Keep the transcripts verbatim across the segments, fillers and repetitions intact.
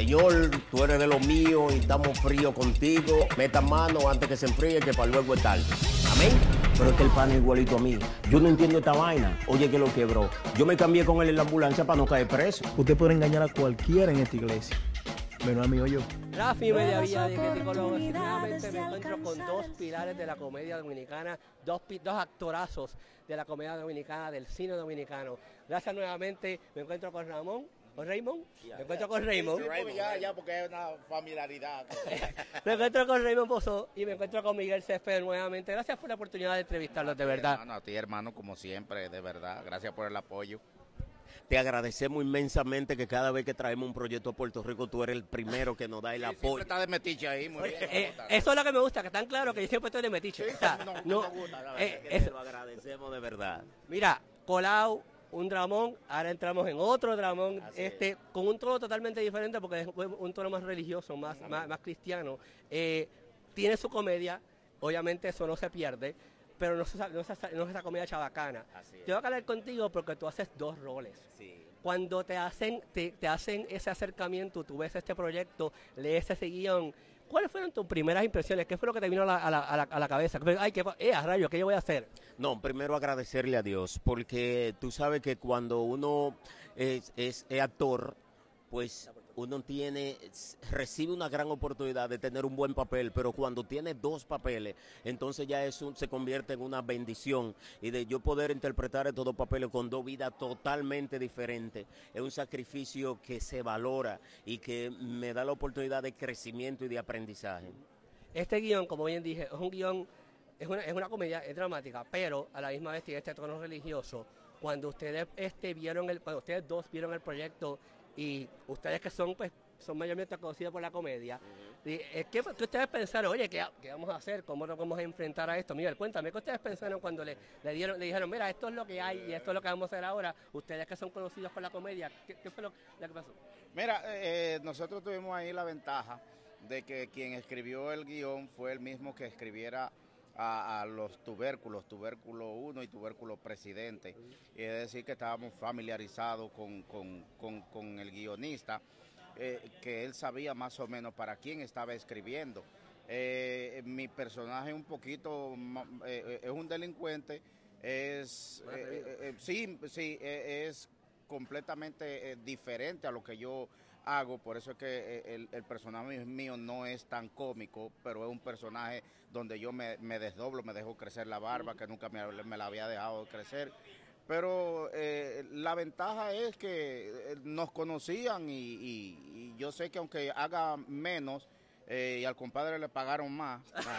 Señor, tú eres de lo mío y estamos fríos contigo. Meta mano antes que se enfríe, que para luego es tarde. Amén. Pero es que el pan es igualito a mí. Yo no entiendo esta vaina. Oye, que lo quebró. Yo me cambié con él en la ambulancia para no caer preso. Usted puede engañar a cualquiera en esta iglesia. Menos a mí o yo. Rafi Mediavilla de Criticólogos. Nuevamente me encuentro con dos pilares de la comedia dominicana, dos, dos actorazos de la comedia dominicana, del cine dominicano. Gracias nuevamente, me encuentro con Ramón. ¿Con Raymond? Yeah, me encuentro yeah. con Raymond. Sí, sí, ya, ya, porque es una familiaridad. Me encuentro con Raymond Pozo y me encuentro con Miguel Céspedes nuevamente. Gracias por la oportunidad de entrevistarlos, de verdad. Hermano, a ti, hermano, como siempre, de verdad. Gracias por el apoyo. Te agradecemos inmensamente que cada vez que traemos un proyecto a Puerto Rico, tú eres el primero que nos da el Sí, apoyo. siempre está de metiche ahí, muy bien. Eh, eso es lo que me gusta, que están claros que yo siempre estoy de metiche. Sí, O sea, no, no, no, no me gusta, la verdad, eh, Que es- te lo agradecemos de verdad. Mira, Colau, un dramón, ahora entramos en otro dramón, Así este, con un tono totalmente diferente porque es un tono más religioso, más, más, más cristiano. Eh, tiene su comedia, obviamente eso no se pierde, pero no es esa, no es esa, no es esa comedia chabacana. Así es. Yo voy a hablar contigo porque tú haces dos roles. Sí. Cuando te hacen, te, te hacen ese acercamiento, tú ves este proyecto, lees ese guión, ¿cuáles fueron tus primeras impresiones? ¿Qué fue lo que te vino a la, a la, a la, a la cabeza? Ay, qué, pa- eh, a rayo, ¿qué yo voy a hacer? No, primero agradecerle a Dios, porque tú sabes que cuando uno es, es- es actor, pues uno tiene, recibe una gran oportunidad de tener un buen papel, pero cuando tiene dos papeles, entonces ya eso se convierte en una bendición, y de yo poder interpretar estos dos papeles con dos vidas totalmente diferentes, es un sacrificio que se valora y que me da la oportunidad de crecimiento y de aprendizaje. Este guión, como bien dije, es un guión, es una, es una comedia, es dramática, pero a la misma vez tiene este tono religioso. Cuando ustedes este, vieron el, cuando ustedes dos vieron el proyecto y ustedes que son pues son mayormente conocidos por la comedia, y, eh, ¿qué, qué ustedes pensaron? Oye, ¿qué, qué vamos a hacer? ¿Cómo nos vamos a enfrentar a esto? Miguel, cuéntame, ¿qué ustedes pensaron cuando le, le dieron, le dijeron, mira, esto es lo que hay y esto es lo que vamos a hacer ahora? Ustedes que son conocidos por la comedia, ¿qué, qué fue lo, lo que pasó? Mira, eh, nosotros tuvimos ahí la ventaja de que quien escribió el guión fue el mismo que escribiera a, a los tubérculos, tubérculo uno y tubérculo presidente. Y es decir, que estábamos familiarizados con, con, con, con el guionista, eh, que él sabía más o menos para quién estaba escribiendo. Eh, mi personaje un poquito, ma- eh, es un delincuente, es, Más eh, atrevido. eh, eh, sí, sí, eh, es completamente eh, diferente a lo que yo hago, por eso es que eh, el, el personaje mío no es tan cómico, pero es un personaje donde yo me, me desdoblo, me dejo crecer la barba, que nunca me, me la había dejado crecer. Pero eh, la ventaja es que eh, nos conocían y, y- y yo sé que aunque haga menos eh, y al compadre le pagaron más.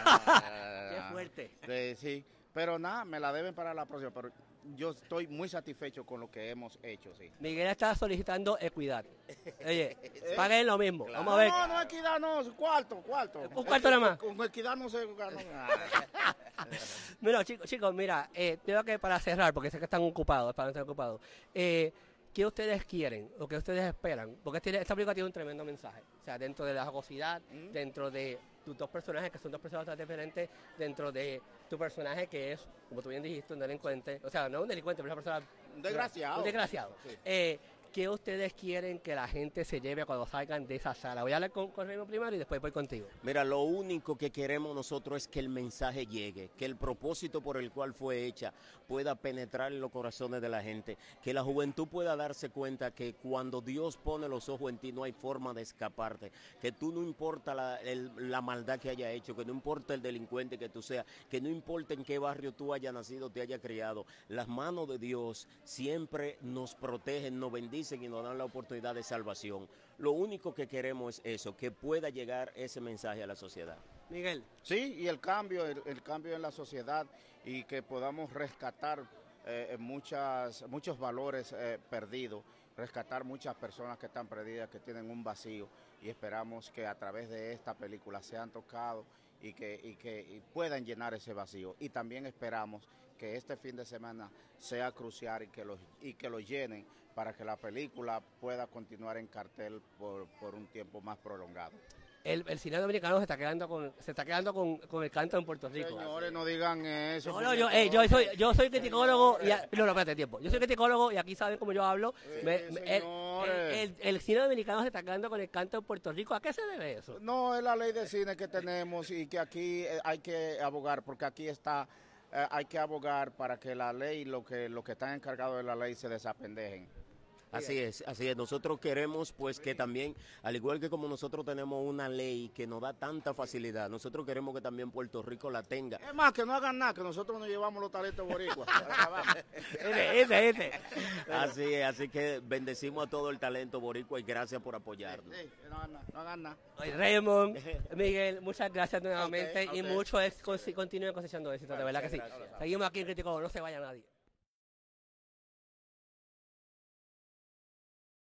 Qué fuerte. Eh, sí, pero nada, me la deben para la próxima, pero yo estoy muy satisfecho con lo que hemos hecho, sí. Miguel está solicitando equidad. Oye, paguen lo mismo. Vamos a ver. No, no, equidad no, cuarto, cuarto. Un cuarto nada más. Con equidad no se gana nada. Mira, chicos, chicos, mira, eh, tengo que para cerrar, porque sé que están ocupados, para no estar ocupados. Eh, ¿Qué ustedes quieren o qué ustedes esperan? Porque este- esta película tiene un tremendo mensaje. O sea, dentro de la jocosidad, Mm. dentro de tus dos personajes, que son dos personas bastante diferentes, dentro de tu personaje, que es, como tú bien dijiste, un delincuente. O sea, no un delincuente, pero una persona... Un desgraciado. Un desgraciado. Sí. Eh, ¿Qué ustedes quieren que la gente se lleve cuando salgan de esa sala? Voy a hablar con, con Raymond primero y después voy contigo. Mira, lo único que queremos nosotros es que el mensaje llegue, que el propósito por el cual fue hecha pueda penetrar en los corazones de la gente, que la juventud pueda darse cuenta que cuando Dios pone los ojos en ti no hay forma de escaparte, que tú no importa la, el- la maldad que haya hecho, que no importa el delincuente que tú seas, que no importa en qué barrio tú hayas nacido, te hayas criado, las manos de Dios siempre nos protegen, nos bendicen y nos dan la oportunidad de salvación. Lo único que queremos es eso, que pueda llegar ese mensaje a la sociedad. Miguel. Sí, y el cambio, el, el cambio en la sociedad y que podamos rescatar eh, muchas, muchos valores eh, perdidos, rescatar muchas personas que están perdidas, que tienen un vacío y esperamos que a través de esta película sean tocados y que, y que y puedan llenar ese vacío. Y también esperamos que este fin de semana sea crucial y que los, y que lo llenen para que la película pueda continuar en cartel por, por un tiempo más prolongado. El, el cine dominicano se está quedando con se está quedando con, con el canto en Puerto Rico. Señores, no digan eso. No, no, yo, eh, yo soy yo soy criticólogo y a, no, no, espérate tiempo. Yo soy criticólogo y aquí saben cómo yo hablo. Eh, Me- me- el, señores. el- el- el cine dominicano se está quedando con el canto en Puerto Rico. ¿A qué se debe eso? No, es la ley de cine que tenemos y que aquí eh, hay que abogar, porque aquí está, eh, hay que abogar para que la ley, lo que, lo que están encargados de la ley se desapendejen. Así es, así es. Nosotros queremos pues que también, al igual que como nosotros tenemos una ley que nos da tanta facilidad, nosotros queremos que también Puerto Rico la tenga. Es más, que no hagan nada, que nosotros nos llevamos los talentos boricuas. Ese, ese, ese. Así es, así que bendecimos a todo el talento boricua y gracias por apoyarnos. Sí, no hagan nada, no hagan nada. Oye, Raymond, Miguel, muchas gracias nuevamente Ok, y ok. mucho éxito, continúen cosechando éxito, de verdad que sí. Gracias. Seguimos aquí en Crítico, no se vaya nadie.